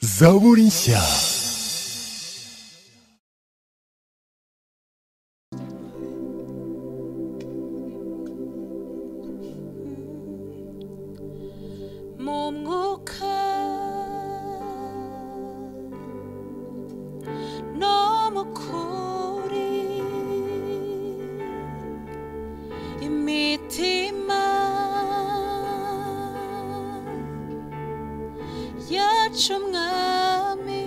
Zaborinshya. Mu mwuka no mu kuri imitima yacu mwami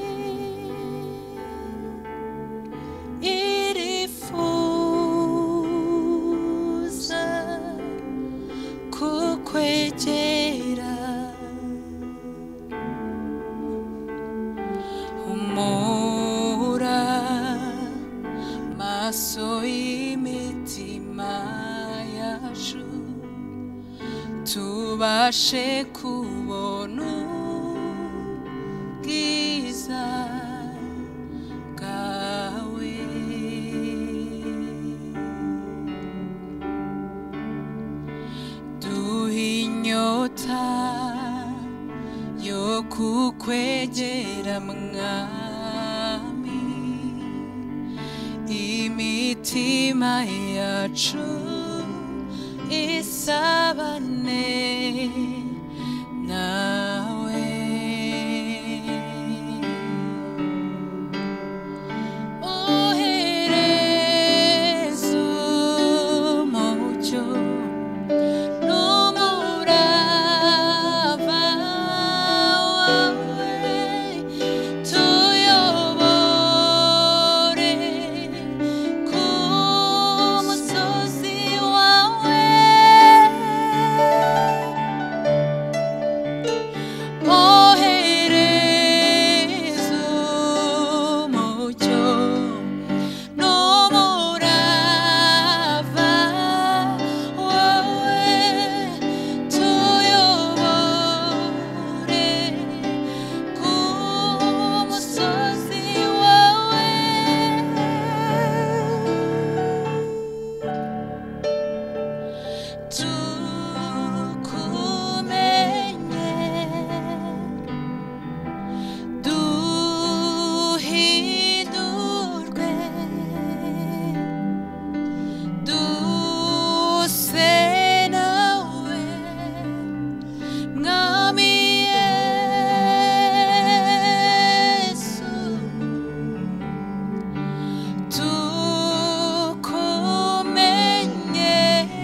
irifuza kukwegera humura maso y'imitima yacu tubashe kubona ubwiza bwawe duhe inyota yo kukwegera mwami imitima yacu isabane nawe ohereza umucyo n'umurava wawe tuyobore ku musozi wawe ohereza umucyo n'umurava wawe tuyobore ku musozi wawe tukumenye duhindurwe duse nawe mwami Yesu tukumenye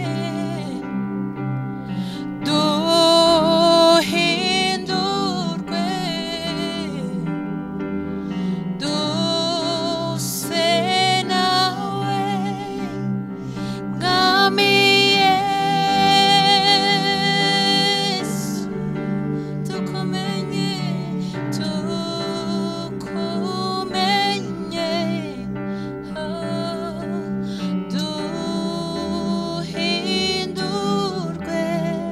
duhindurwe duse nawe mwami Yesu tukumenye duhindurwe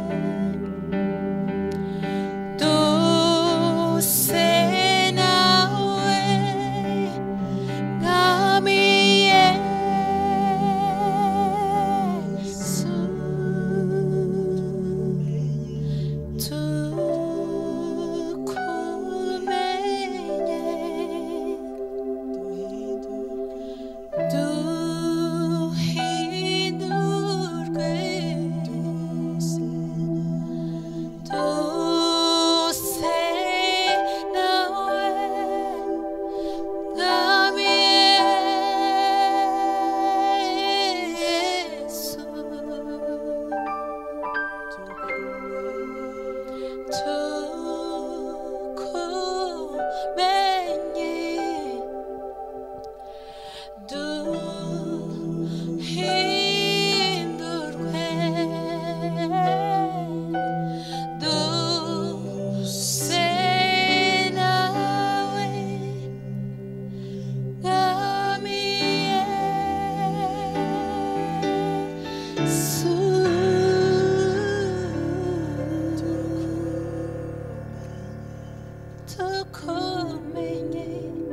duse nawe mwami Yesu duhindurwe duse nawe mwami Yesu tukumenye duhindurwe duse nawe mwami Yesu tukumenye